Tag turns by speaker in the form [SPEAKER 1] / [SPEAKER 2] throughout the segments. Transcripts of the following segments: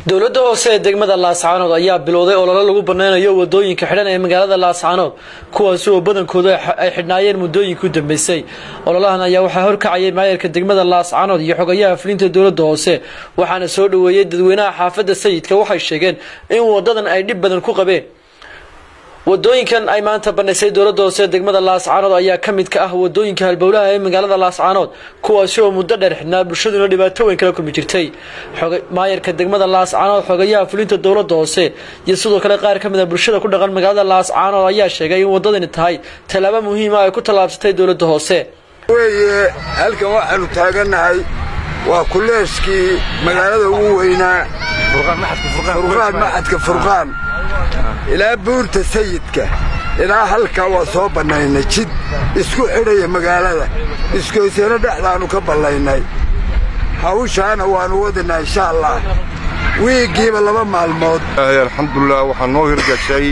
[SPEAKER 1] dowladda hoose ee degmada Laascaanood ayaa bilowday olole lagu baneynayo wadooyinka xidhan ee magaalada Laascaanood kuwaas oo badankooda ay xidhnaayeen muddooyinkii u dambeysay ololahan ayaa waxa horkacayay maayarka degmada Laascaanood iyo xogayaha fulinta dowladda hoose waxaana soo dhaweeyay dadweynaha xaafadda sayidka waxay sheegeen in wadadan ay dhib badan ku qabeen wadooyinkan ay maanta baneysay dowladda hoose degmada Laascaanood ayaa kamid ka ah wadooyinka halbowlaha ee magaalada Laascaanood kuwaas oo muddo dheer xidhnaa bulshaduna dhibaato weyn kala kulmi jirtay maayarka degmada Laascaanood xogayaha fulinta dowladda hoose iyo sidoo kale qaar kamid ah bulshada ku dhaqan magaalada Laascaanood ayaa sheegay in wadadani tahay talaabo muhiim ah ay ku talaabsatay dowladda hoose
[SPEAKER 2] halkan waxaanu taaganahay waa kuleeskii magaalada ugu weynaa maxadka furqaan ilaa buurta sayidka ilaa halkaa waa soo bannaynay jid isku xidhaya magaalada iskoysana dhexdaanu ka ballaynay hawshaana waanu wadanaa insha allah wiigiiba 2 maalmood
[SPEAKER 3] alxamdulilah waxaa noo hirgashay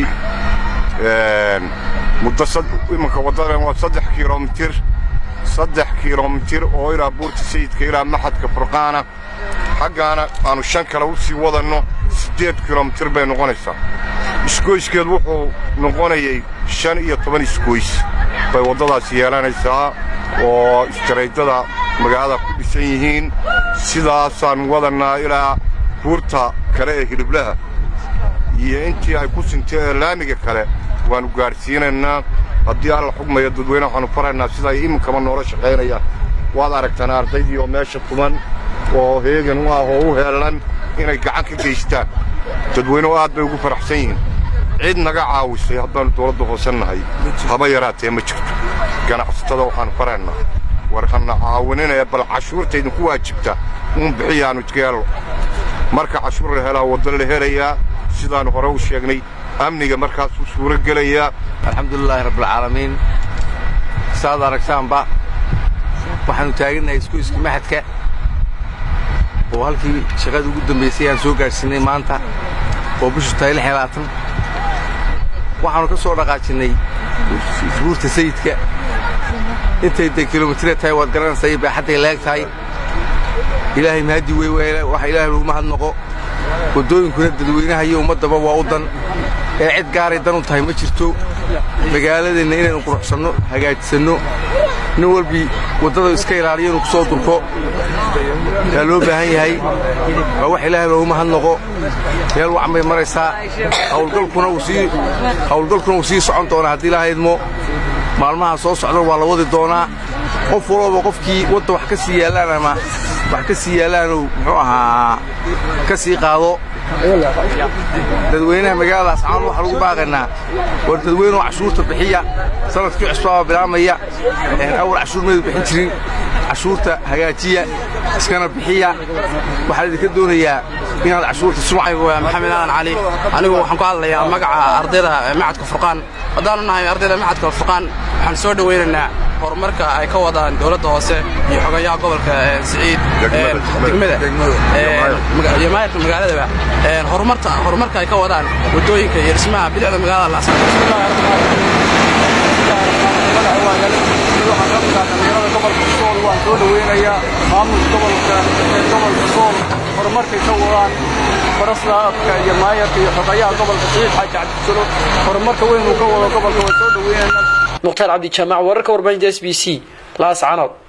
[SPEAKER 3] muddo imanka wadadan waa 3 kilomitir oo ilaa buurta sayidka ilaa maxadka furqaana xaggaana aanu 5 kale u sii wadanno 8 kilomitir bay noqonaysaa isgoyskeed wuxuu noqonayay 15 isgoys bay wadadaas yeelanaysaa oo istaraydada magaalada ku dhisan yihiin sidaasaan wadanaa ilaa buurta kale ee hiliblaha iyo intii ay ku sinteen laamiga kale waanu gaarsiinaynaa haddii alla xugmaya dadweynaha waxaanu faraynaa sida ay iminkaba noola shaqaynayaan waad aragtaan ardaydii oo meesha tuman oo heegan u ah oo u heelan inay gacan ka geystaan dadweynuhu aad bay ugu faraxsan yihiin cid naga caawisay haddaanu dowladda hoose nahay haba yaraatee ma jirto ganacsatada waxaanu faraynaa war hana caawinina bal cashuurta idinku waajibta bixiyaanu iskeelo marka cashuur la helaa waddo la helayaa sidaanu hore u sheegnay amniga markaas u suura gelaya
[SPEAKER 4] alxamdulillahi rabbil caalamiin saad aragtaanba waxaanu taaganahay isku maxadka oo halkii shaqada ugu dambeysay aan soo gaarsiinay maanta oo bishu tahay 26 waxaanu ka soo dhaqaajinay buurta sayidka intay kilomitir tahay waad garanaysaa baaxadday leegtahay ilaahay mahadi way waxa ilaahay lagu mahadnaqo wadooyinkuna dadweynaha iyo ummadaba waa u dan ee cid gaaray dan u tahay ma jirto magaaladeena inaynu quruxsanno hagaajisano nin walbi wadada iska ilaaliyo inuu soo durko yaa loo baahan yahay wax ilaahay lagu mahadnaqo meel wacan bay maraysaa hawlgalkuna uu sii socon doonaa haddii ilaahay idmo maalmaha soo socda waa la wadi doonaa qof walba qofkii wadda wax ka sii yaalaan ama wax ka sii yaalaanuu muxuu ahaa ka sii qaado dadweynaha magaalada Laascaanood waxa lagu baaqaynaa war dadweynuhu cashuurta bixiya sanadkii cusbaa bilaamaya awal cashuur ma bixin jirin cashuurta hagaajiya iskana bixiya waxa idinka doonayaa inaad cashuurta sumcay
[SPEAKER 5] maxamed aan cali anigu waxaan ku hadlayaa magaca ardayda macadka furqaan hadaan nahay ardayda macadka furqaan waxaan soo dhaweynaynaa horumarka ay ka wadaan dowladda hoose iyo xogayaha gobolka Siciid degmada iyo maayarka magaalada horumarka ay ka wadaan wadooyinka iyo dhismaha bidixda magaalada
[SPEAKER 6] horumarka ka wadaan faraslaadka iyo maayarka iyo xogayaha gobolka Siciid xaaj cabdisalo horumarka weyn uu ka wado gobolka waa soo dhaweynayna
[SPEAKER 1] muqtaar cabdi jaamac wararka warbaahinta SBC Laascaanood